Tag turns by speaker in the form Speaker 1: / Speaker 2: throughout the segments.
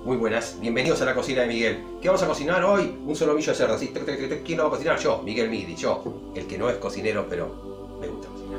Speaker 1: Muy buenas, bienvenidos a la cocina de Miguel. ¿Qué vamos a cocinar hoy? Un solomillo de cerdo. ¿Sí? ¿Quién lo va a cocinar? Yo, Miguel Midi, yo. El que no es cocinero, pero me gusta cocinar.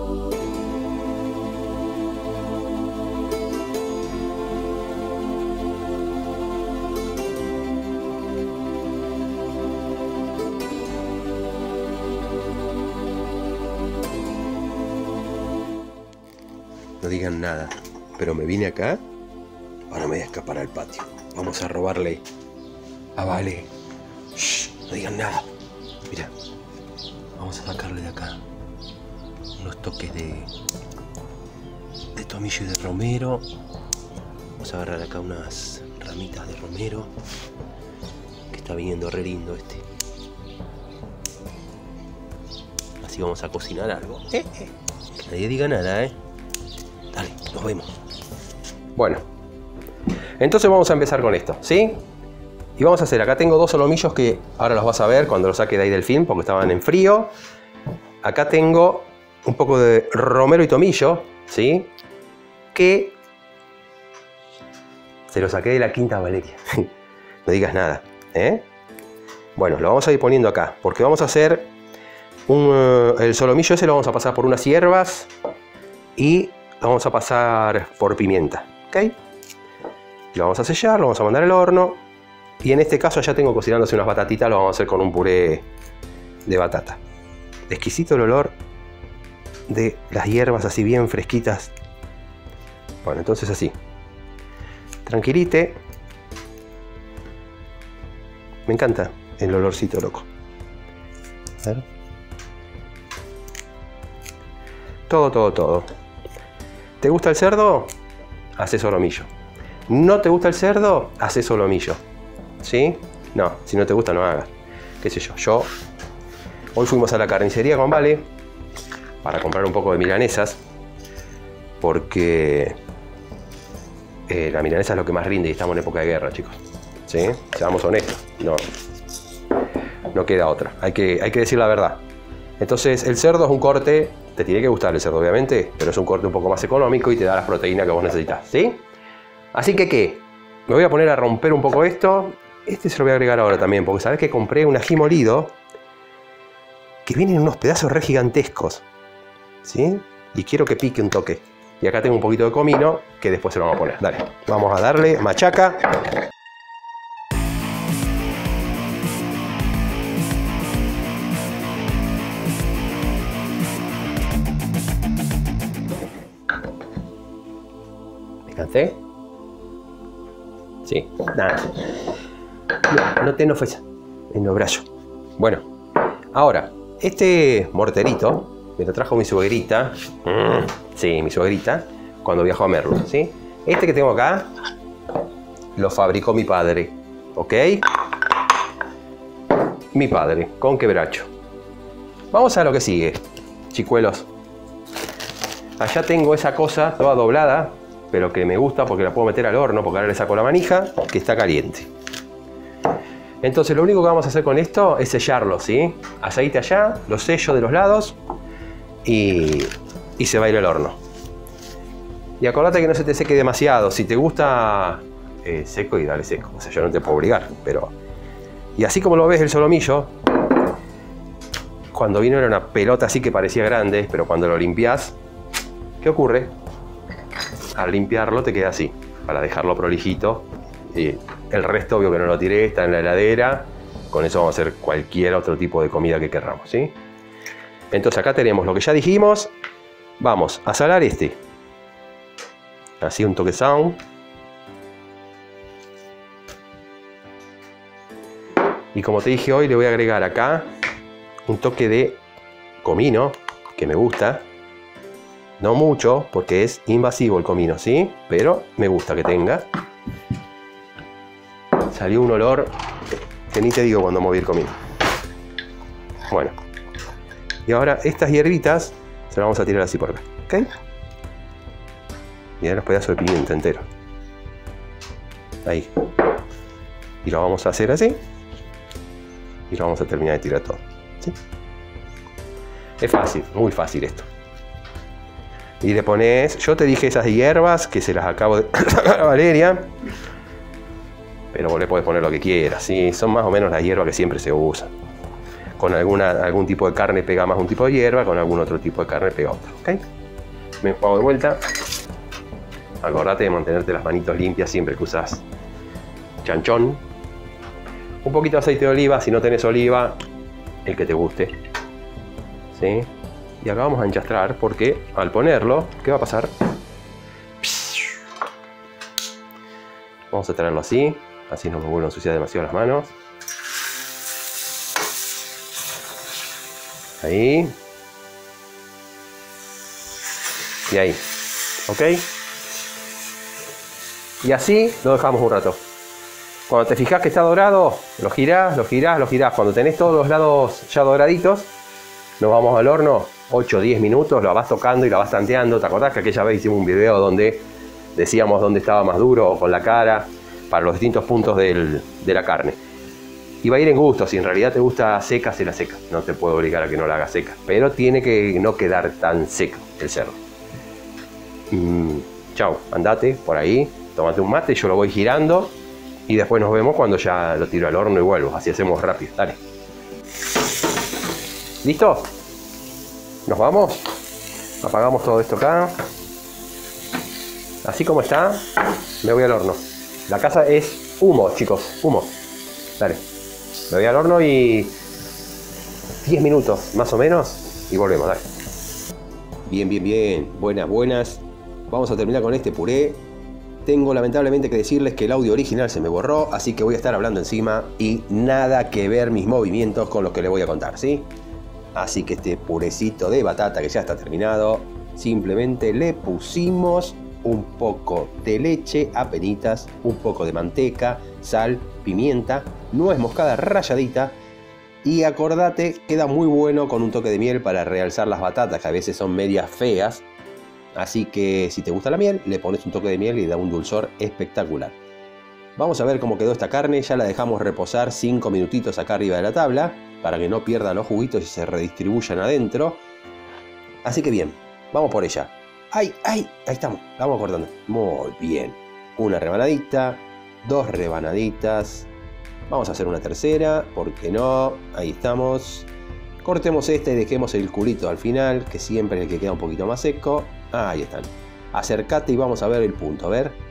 Speaker 1: No digan nada, pero me vine acá. Ahora me voy a escapar al patio. Vamos a robarle a Vale. Shh, no digan nada. Mira, vamos a sacarle de acá unos toques de tomillo y de romero. Vamos a agarrar acá unas ramitas de romero, que está viniendo re lindo este. Así vamos a cocinar algo. Que nadie diga nada, Dale, nos vemos. Bueno, entonces vamos a empezar con esto, ¿sí? Y vamos a hacer, acá tengo dos solomillos que ahora los vas a ver cuando los saque de ahí del film, porque estaban en frío. Acá tengo un poco de romero y tomillo, ¿sí? Que se lo saqué de la Quinta Valeria. No digas nada, Bueno, lo vamos a ir poniendo acá, porque vamos a hacer el solomillo ese lo vamos a pasar por unas hierbas y lo vamos a pasar por pimienta, ¿ok? Lo vamos a sellar, lo vamos a mandar al horno. Y en este caso ya tengo cocinándose unas batatitas, lo vamos a hacer con un puré de batata. Exquisito el olor de las hierbas así bien fresquitas. Bueno, entonces así. Tranquilite. Me encanta el olorcito loco. A ver. Todo. ¿Te gusta el cerdo? Hacé solomillo. ¿No te gusta el cerdo? Hacé solomillo. ¿Sí? No, si no te gusta no hagas. ¿Qué sé yo? Hoy fuimos a la carnicería con Vale para comprar un poco de milanesas, porque la milanesa es lo que más rinde y estamos en época de guerra, chicos. ¿Sí? Seamos honestos. No queda otra. Hay que decir la verdad. Entonces el cerdo es un corte, te tiene que gustar el cerdo obviamente, pero es un corte un poco más económico y te da las proteínas que vos necesitas, ¿sí? Así que ¿qué? Me voy a poner a romper un poco esto. Este se lo voy a agregar ahora también, porque sabés que compré un ají molido que viene en unos pedazos re gigantescos, ¿sí? Y quiero que pique un toque. Y acá tengo un poquito de comino que después se lo vamos a poner. Dale, vamos a darle machaca. ¿Descansé? Sí, nada. No te enojes en los brazos. Bueno, ahora, este morterito me lo trajo mi suegrita. Sí, mi suegrita, cuando viajó a Merlo, ¿sí? Este que tengo acá lo fabricó mi padre, ¿ok? Mi padre, con quebracho. Vamos a lo que sigue, chicuelos. Allá tengo esa cosa toda doblada, pero que me gusta porque la puedo meter al horno, porque ahora le saco la manija, que está caliente. Entonces lo único que vamos a hacer con esto es sellarlo, ¿sí? Aceite allá, lo sello de los lados y se va a ir al horno. Y acordate que no se te seque demasiado. Si te gusta seco, y dale seco. O sea, yo no te puedo obligar, pero... Y así como lo ves el solomillo, cuando vino era una pelota así que parecía grande, pero cuando lo limpias, ¿qué ocurre? Al limpiarlo te queda así, para dejarlo prolijito. Y el resto, obvio que no lo tiré, está en la heladera. Con eso vamos a hacer cualquier otro tipo de comida que querramos, ¿sí? Entonces acá tenemos lo que ya dijimos. Vamos a salar este. Así un toquezón. Y como te dije hoy, le voy a agregar acá un toque de comino, que me gusta. No mucho, porque es invasivo el comino, ¿sí? Pero me gusta que tenga. Salió un olor que ni te digo cuando moví el comino. Bueno. Y ahora estas hierbitas se las vamos a tirar así por acá, ¿ok? Mirá los pedazos de pimienta entero. Ahí. Y lo vamos a hacer así. Y lo vamos a terminar de tirar todo, ¿sí? Es fácil, muy fácil esto. Y le pones, yo te dije esas hierbas que se las acabo de sacar a Valeria. Pero vos le podés poner lo que quieras, ¿sí? Son más o menos las hierbas que siempre se usan. Con algún tipo de carne pega más un tipo de hierba, con algún otro tipo de carne pega otro, ¿ok? Me enjuago de vuelta. Acordate de mantenerte las manitos limpias siempre que usas chanchón. Un poquito de aceite de oliva, si no tenés oliva, el que te guste, ¿sí? Y acá vamos a enchastrar porque al ponerlo, ¿qué va a pasar? Vamos a traerlo así no me vuelvo a ensuciar demasiado las manos. Ahí. Y ahí. ¿Ok? Y así lo dejamos un rato. Cuando te fijas que está dorado, lo girás, lo girás, lo girás. Cuando tenés todos los lados ya doraditos, nos vamos al horno, 8 o 10 minutos, lo vas tocando y lo vas tanteando. ¿Te acordás que aquella vez hicimos un video donde decíamos dónde estaba más duro o con la cara para los distintos puntos de la carne? Y va a ir en gusto, si en realidad te gusta seca, se la seca. No te puedo obligar a que no la hagas seca, pero tiene que no quedar tan seco el cerdo. Chau, andate por ahí, tómate un mate, yo lo voy girando y después nos vemos cuando ya lo tiro al horno y vuelvo. Así hacemos rápido, dale. ¿Listo? ¿Nos vamos? Apagamos todo esto acá. Así como está, me voy al horno. La casa es humo, chicos, humo. Dale. Me voy al horno y 10 minutos más o menos y volvemos, dale. Bien, bien, bien. Buenas, buenas. Vamos a terminar con este puré. Tengo lamentablemente que decirles que el audio original se me borró, así que voy a estar hablando encima y nada que ver mis movimientos con los que les voy a contar, ¿sí? Así que este purecito de batata que ya está terminado, simplemente le pusimos un poco de leche, apenitas, un poco de manteca, sal, pimienta, nuez moscada ralladita y acordate, queda muy bueno con un toque de miel para realzar las batatas que a veces son medias feas. Así que si te gusta la miel, le pones un toque de miel y da un dulzor espectacular. Vamos a ver cómo quedó esta carne, ya la dejamos reposar 5 minutitos acá arriba de la tabla para que no pierda los juguitos y se redistribuyan adentro. Así que bien, vamos por ella. ¡Ay, ay! Ahí estamos, la vamos cortando. Muy bien. Una rebanadita, 2 rebanaditas. Vamos a hacer una tercera, ¿por qué no? Ahí estamos. Cortemos esta y dejemos el culito al final, que siempre es el que queda un poquito más seco. Ahí están. Acércate y vamos a ver el punto. A ver.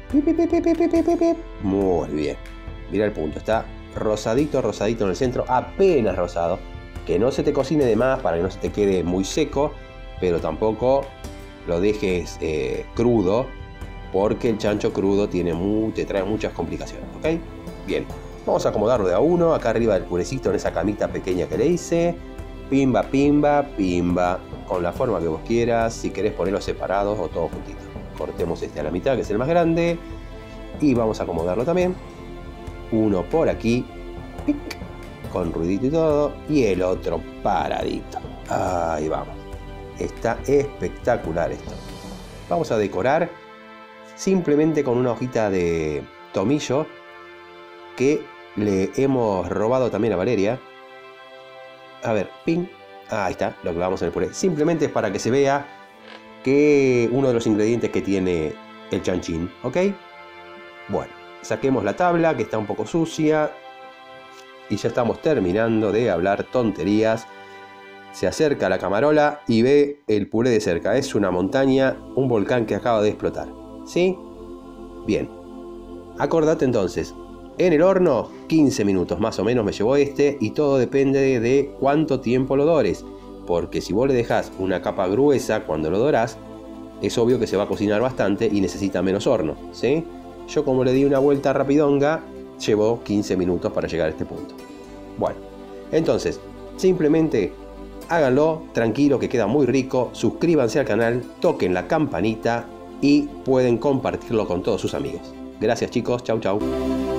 Speaker 1: Muy bien. Mira el punto. Está rosadito, rosadito en el centro. Apenas rosado. Que no se te cocine de más para que no se te quede muy seco. Pero tampoco lo dejes crudo. Porque el chancho crudo te trae muchas complicaciones. ¿Ok? Bien. Vamos a acomodarlo de a uno. Acá arriba del purecito en esa camita pequeña que le hice. Pimba, pimba, pimba. Con la forma que vos quieras. Si querés ponerlos separados o todos juntitos. Cortemos este a la mitad, que es el más grande. Y vamos a acomodarlo también. Uno por aquí. ¡Pic! Con ruidito y todo. Y el otro paradito. Ahí vamos. Está espectacular esto. Vamos a decorar simplemente con una hojita de tomillo que le hemos robado también a Valeria. A ver, ping. Ahí está, lo clavamos en el puré. Simplemente es para que se vea que uno de los ingredientes que tiene el chanchín, ¿ok? Bueno, saquemos la tabla que está un poco sucia. Y ya estamos terminando de hablar tonterías. Se acerca la camarola y ve el puré de cerca. Es una montaña, un volcán que acaba de explotar. ¿Sí? Bien. Acordate entonces. En el horno, 15 minutos más o menos me llevó este y todo depende de cuánto tiempo lo dores. Porque si vos le dejás una capa gruesa cuando lo dorás, es obvio que se va a cocinar bastante y necesita menos horno, ¿sí? Yo como le di una vuelta rapidonga, llevó 15 minutos para llegar a este punto. Bueno, entonces, simplemente háganlo, tranquilo que queda muy rico, suscríbanse al canal, toquen la campanita y pueden compartirlo con todos sus amigos. Gracias chicos, chau chau.